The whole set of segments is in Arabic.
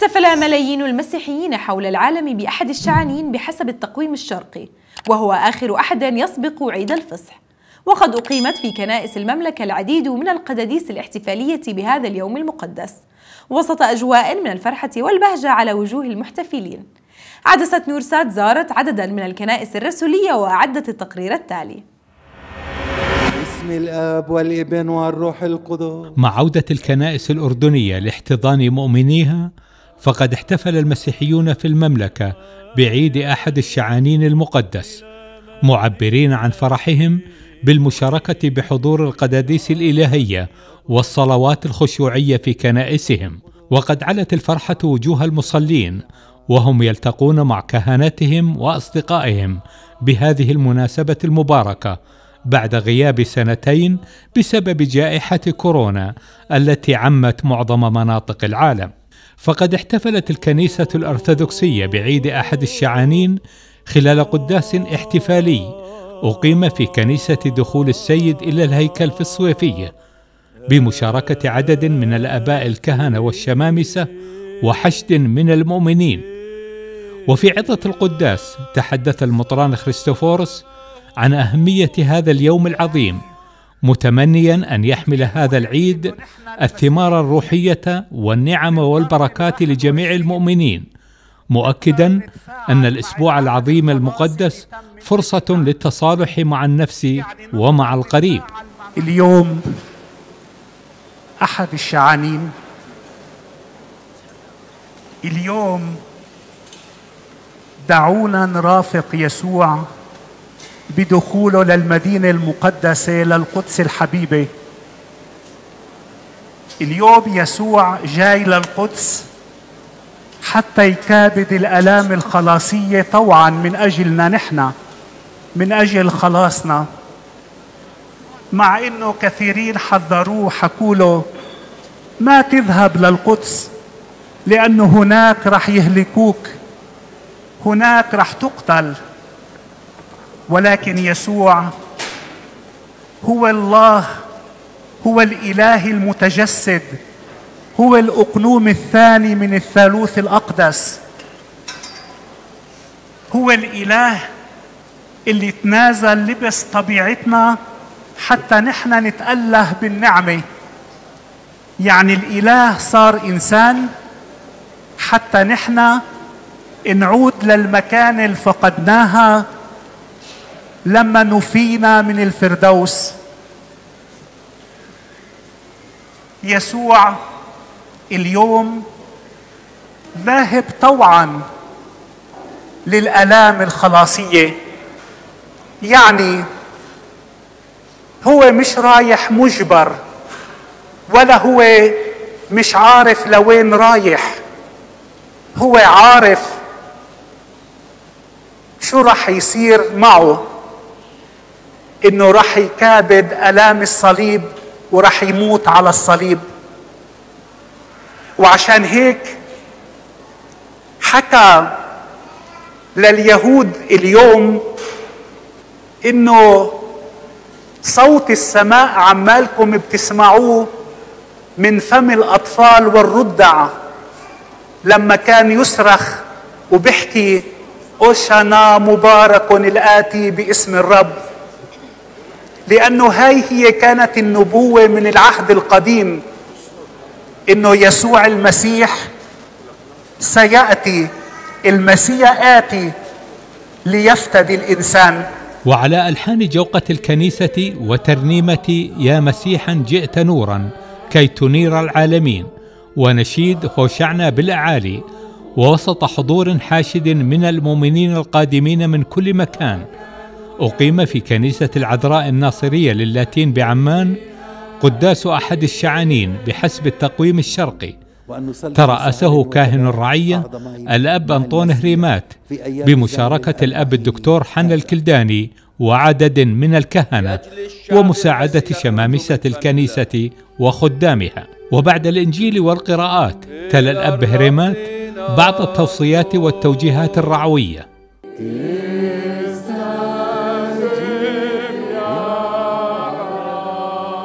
احتفل ملايين المسيحيين حول العالم بأحد الشعانين بحسب التقويم الشرقي، وهو آخر أحد يسبق عيد الفصح. وقد أقيمت في كنائس المملكة العديد من القداديس الاحتفالية بهذا اليوم المقدس وسط أجواء من الفرحة والبهجة على وجوه المحتفلين. عدسة نورسات زارت عددا من الكنائس الرسولية وأعدت التقرير التالي. باسم الآب والابن والروح القدس. مع عودة الكنائس الأردنية لاحتضان مؤمنيها، فقد احتفل المسيحيون في المملكة بعيد أحد الشعانين المقدس، معبرين عن فرحهم بالمشاركة بحضور القداديس الإلهية والصلوات الخشوعية في كنائسهم. وقد علت الفرحة وجوه المصلين وهم يلتقون مع كهنتهم وأصدقائهم بهذه المناسبة المباركة بعد غياب 2 بسبب جائحة كورونا التي عمت معظم مناطق العالم. فقد احتفلت الكنيسة الأرثوذكسية بعيد أحد الشعانين خلال قداس احتفالي أقيم في كنيسة دخول السيد إلى الهيكل في الصويفية بمشاركة عدد من الآباء الكهنة والشمامسة وحشد من المؤمنين. وفي عظة القداس تحدث المطران خريستوفورس عن أهمية هذا اليوم العظيم، متمنيا أن يحمل هذا العيد الثمار الروحية والنعم والبركات لجميع المؤمنين، مؤكدا أن الأسبوع العظيم المقدس فرصة للتصالح مع النفس ومع القريب. اليوم أحد الشعانين، اليوم دعونا نرافق يسوع بدخوله للمدينة المقدسة للقدس الحبيبة. اليوم يسوع جاي للقدس حتى يكابد الآلام الخلاصية طوعا من أجلنا نحن، من أجل خلاصنا. مع إنه كثيرين حذروه، حكوا له ما تذهب للقدس لأنه هناك رح يهلكوك، هناك رح تقتل. ولكن يسوع هو الله، هو الإله المتجسد، هو الأقنوم الثاني من الثالوث الأقدس، هو الإله اللي تنازل لبس طبيعتنا حتى نحن نتأله بالنعمة. يعني الإله صار إنسان حتى نحن نعود للمكان اللي فقدناها لما نفينا من الفردوس. يسوع اليوم ذاهب طوعا للآلام الخلاصية، يعني هو مش رايح مجبر، ولا هو مش عارف لوين رايح، هو عارف شو رح يصير معه، انه رح يكابد آلام الصليب ورح يموت على الصليب. وعشان هيك حكى لليهود اليوم انه صوت السماء عمالكم بتسمعوه من فم الأطفال والرضع لما كان يصرخ وبيحكي أوشانا مبارك الآتي باسم الرب، لأنه هاي هي كانت النبوة من العهد القديم، إنه يسوع المسيح سيأتي، المسيح آتي ليفتدي الإنسان. وعلى ألحان جوقة الكنيسة وترنيمة يا مسيحا جئت نورا كي تنير العالمين، ونشيد هوشعنا بالأعالي، ووسط حضور حاشد من المؤمنين القادمين من كل مكان، أقيم في كنيسة العذراء الناصرية للاتين بعمان قداس أحد الشعانين بحسب التقويم الشرقي، ترأسه كاهن الرعية الأب أنطون هريمات بمشاركة الأب الدكتور حنا الكلداني وعدد من الكهنة ومساعدة شمامسة الكنيسة وخدامها. وبعد الإنجيل والقراءات تلا الأب هريمات بعض التوصيات والتوجيهات الرعوية.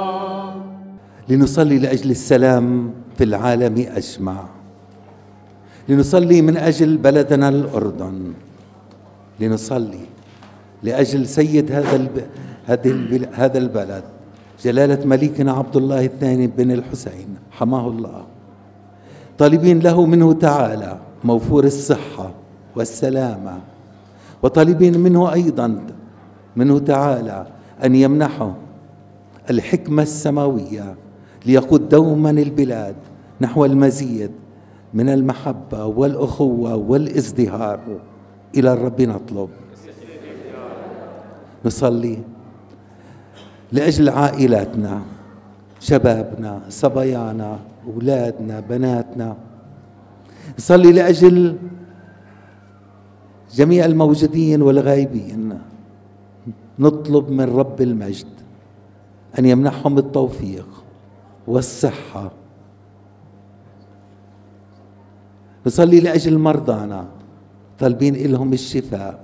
لنصلي لأجل السلام في العالم أجمع، لنصلي من أجل بلدنا الأردن، لنصلي لأجل سيد هذا البلد جلالة ملكنا عبد الله الثاني بن الحسين حماه الله، طالبين له منه تعالى موفور الصحة والسلامة، وطالبين منه أيضا منه تعالى أن يمنحه الحكمة السماوية ليقود دوما البلاد نحو المزيد من المحبة والأخوة والازدهار. إلى الرب نطلب. نصلي لأجل عائلاتنا، شبابنا، صبايانا، أولادنا، بناتنا. نصلي لأجل جميع الموجودين والغايبين. نطلب من رب المجد أن يمنحهم التوفيق والصحة. نصلي لأجل مرضانا، طالبين إلهم الشفاء.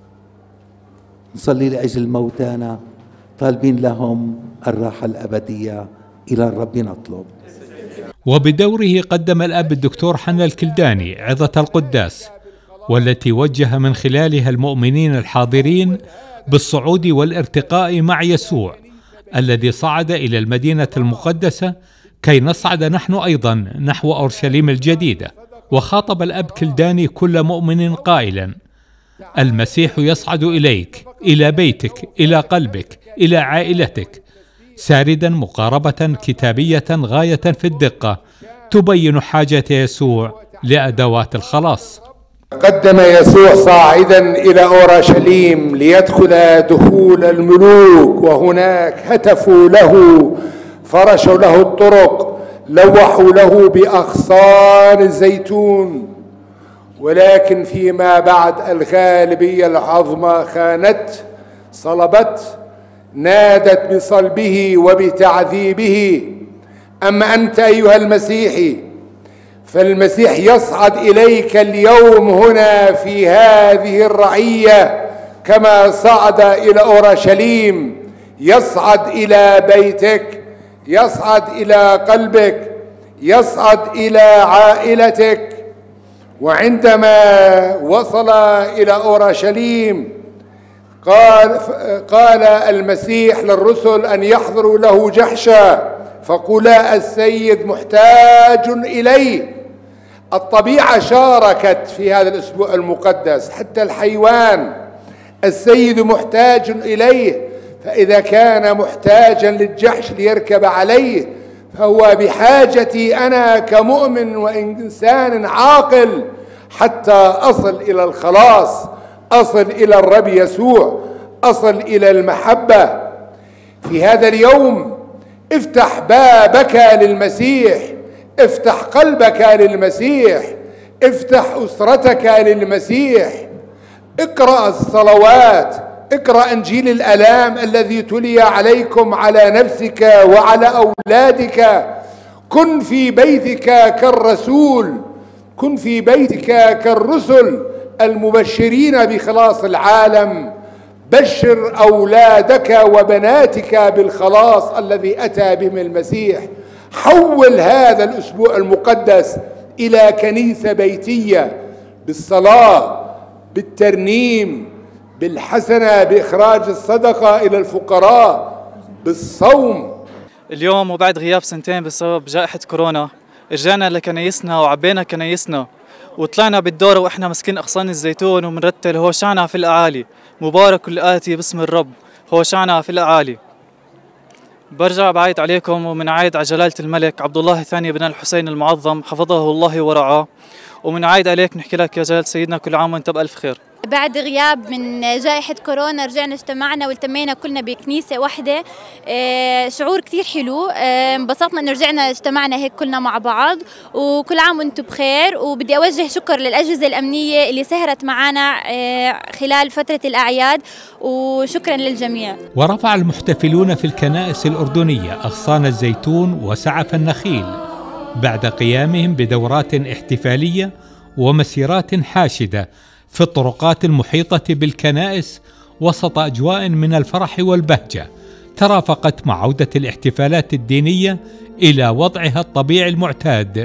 نصلي لأجل موتانا، طالبين لهم الراحة الأبدية. إلى الرب نطلب. وبدوره قدم الأب الدكتور حنا الكلداني عظة القداس، والتي وجه من خلالها المؤمنين الحاضرين بالصعود والارتقاء مع يسوع الذي صعد إلى المدينة المقدسة كي نصعد نحن أيضا نحو أورشليم الجديدة. وخاطب الأب كلداني كل مؤمن قائلا: المسيح يصعد إليك، إلى بيتك، إلى قلبك، إلى عائلتك، ساردا مقاربة كتابية غاية في الدقة تبين حاجة يسوع لأدوات الخلاص. قدم يسوع صاعدا إلى أورشليم ليدخل دخول الملوك، وهناك هتفوا له، فرشوا له الطرق، لوحوا له بأغصان الزيتون. ولكن فيما بعد الغالبية العظمى خانت، صلبت، نادت بصلبه وبتعذيبه. أما أنت أيها المسيحي، فالمسيح يصعد إليك اليوم هنا في هذه الرعية كما صعد إلى أورشليم، يصعد إلى بيتك، يصعد إلى قلبك، يصعد إلى عائلتك. وعندما وصل إلى أورشليم قال المسيح للرسل أن يحضروا له جحشا، فقولا السيد محتاج إليه. الطبيعة شاركت في هذا الأسبوع المقدس، حتى الحيوان السيد محتاج إليه. فإذا كان محتاجا للجحش ليركب عليه، فهو بحاجتي أنا كمؤمن وإنسان عاقل حتى أصل إلى الخلاص، أصل إلى الرب يسوع، أصل إلى المحبة. في هذا اليوم افتح بابك للمسيح، افتح قلبك للمسيح، افتح أسرتك للمسيح. اقرأ الصلوات، اقرأ إنجيل الآلام الذي تلي عليكم على نفسك وعلى أولادك. كن في بيتك كالرسول، كن في بيتك كالرسل المبشرين بخلاص العالم. بشر أولادك وبناتك بالخلاص الذي أتى بهم المسيح. حول هذا الأسبوع المقدس إلى كنيسة بيتية، بالصلاة، بالترنيم، بالحسنة، بإخراج الصدقة إلى الفقراء، بالصوم. اليوم وبعد غياب سنتين بسبب جائحة كورونا، رجعنا لكنايسنا وعبينا كنايسنا وطلعنا بالدورة وإحنا مسكين أغصان الزيتون ومنرتل هوشعنا في الأعالي، مبارك الآتي باسم الرب، هوشعنا في الأعالي. برجع بعيد عليكم ومنعايد على جلالة الملك عبد الله الثاني بن الحسين المعظم حفظه الله ورعاه، ومنعايد عليك نحكي لك يا جلالة سيدنا كل عام وانت بألف خير. بعد غياب من جائحة كورونا رجعنا اجتمعنا والتمينا كلنا بكنيسة واحدة. شعور كثير حلو، انبسطنا انه رجعنا اجتمعنا هيك كلنا مع بعض. وكل عام وانتم بخير. وبدي اوجه شكر للأجهزة الأمنية اللي سهرت معنا خلال فترة الأعياد، وشكرا للجميع. ورفع المحتفلون في الكنائس الأردنية أغصان الزيتون وسعف النخيل بعد قيامهم بدورات احتفالية ومسيرات حاشدة في الطرقات المحيطة بالكنائس وسط أجواء من الفرح والبهجة ترافقت مع عودة الاحتفالات الدينية إلى وضعها الطبيعي المعتاد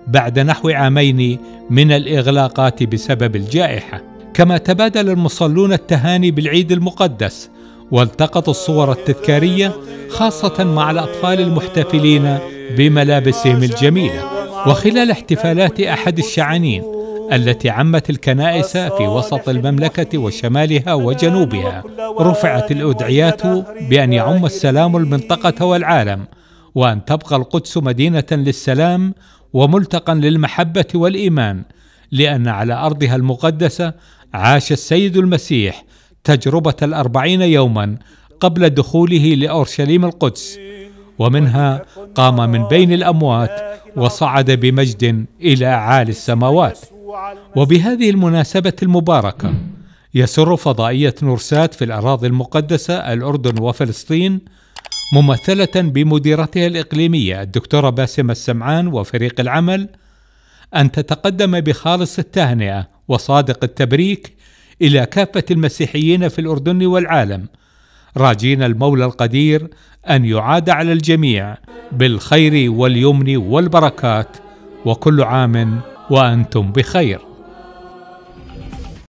بعد نحو عامين من الإغلاقات بسبب الجائحة. كما تبادل المصلون التهاني بالعيد المقدس، والتقطوا الصور التذكارية خاصة مع الأطفال المحتفلين بملابسهم الجميلة. وخلال احتفالات أحد الشعانين التي عمت الكنائس في وسط المملكة وشمالها وجنوبها، رفعت الأدعيات بأن يعم السلام المنطقة والعالم، وأن تبقى القدس مدينة للسلام وملتقى للمحبة والإيمان، لأن على أرضها المقدسة عاش السيد المسيح تجربة 40 يوما قبل دخوله لأورشليم القدس، ومنها قام من بين الأموات وصعد بمجد إلى أعالي السماوات. وبهذه المناسبة المباركة يسر فضائية نورسات في الأراضي المقدسة الأردن وفلسطين، ممثلة بمديرتها الإقليمية الدكتورة باسمة السمعان وفريق العمل، أن تتقدم بخالص التهنئة وصادق التبريك إلى كافة المسيحيين في الأردن والعالم، راجين المولى القدير أن يعاد على الجميع بالخير واليمن والبركات، وكل عام وأنتم بخير.